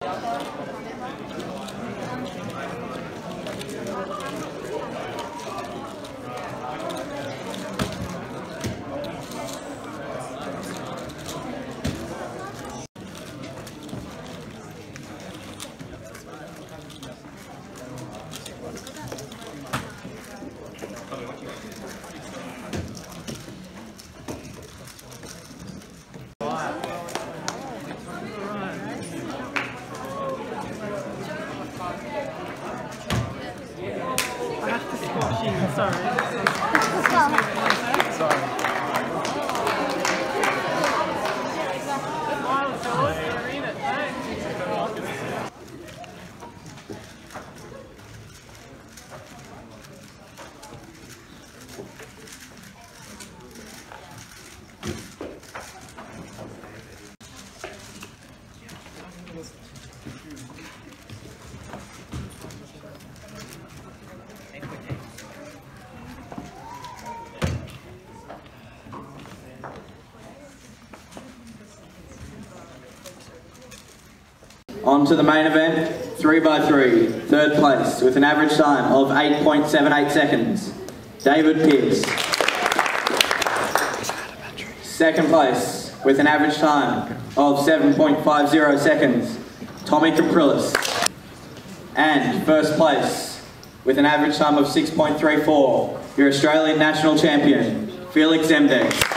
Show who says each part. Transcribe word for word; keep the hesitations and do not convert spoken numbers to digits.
Speaker 1: Sorry. Sorry.
Speaker 2: On to the main event, three by three, third place with an average time of eight point seven eight seconds, David Pierce. Second place with an average time of seven point five zero seconds, Tommy Caprilis. And first place with an average time of six point three four, your Australian national champion, Felix Zemdex.